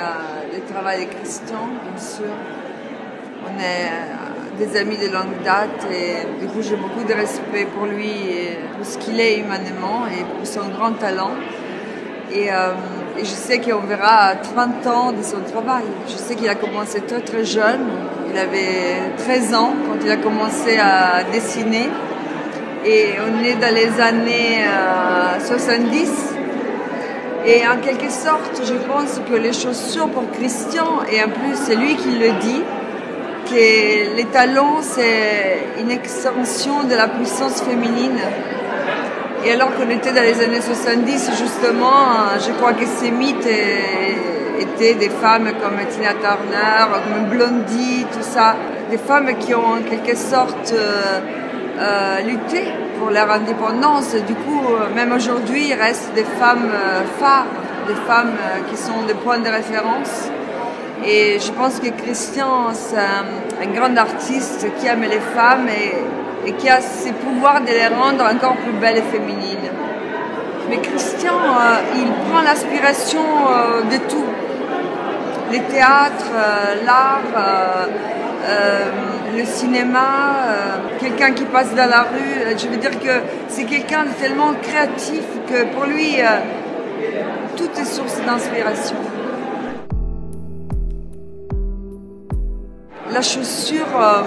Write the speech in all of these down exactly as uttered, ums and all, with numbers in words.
euh, le travail de Christian, bien sûr. On est euh, des amis de longue date et du coup j'ai beaucoup de respect pour lui et pour ce qu'il est humainement et pour son grand talent. Et, euh, et je sais qu'on verra trente ans de son travail. Je sais qu'il a commencé très très jeune. Il avait treize ans quand il a commencé à dessiner. Et on est dans les années euh, soixante-dix. Et en quelque sorte, je pense que les chaussures pour Christian, et en plus c'est lui qui le dit, que les talons c'est une extension de la puissance féminine. Et alors qu'on était dans les années soixante-dix, justement, je crois que ces mythes étaient des femmes comme Tina Turner, comme Blondie, tout ça. Des femmes qui ont en quelque sorte euh, euh, lutté pour leur indépendance. Du coup, même aujourd'hui, il reste des femmes euh, phares, des femmes euh, qui sont des points de référence. Et je pense que Christian, c'est un, un grand artiste qui aime les femmes et et qui a ce pouvoir de les rendre encore plus belles et féminines. Mais Christian, euh, il prend l'inspiration euh, de tout. Les théâtres, euh, l'art, euh, euh, le cinéma, euh, quelqu'un qui passe dans la rue. Je veux dire que c'est quelqu'un de tellement créatif que pour lui, euh, tout est source d'inspiration. La chaussure... Euh,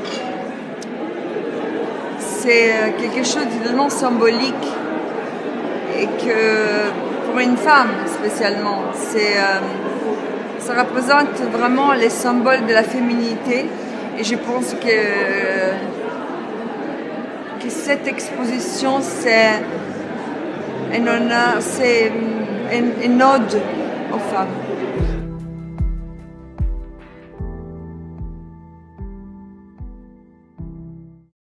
c'est quelque chose de tellement symbolique et que pour une femme spécialement, c'est, euh, ça représente vraiment les symboles de la féminité et je pense que, que cette exposition c'est un honneur, c'est une, une ode aux femmes.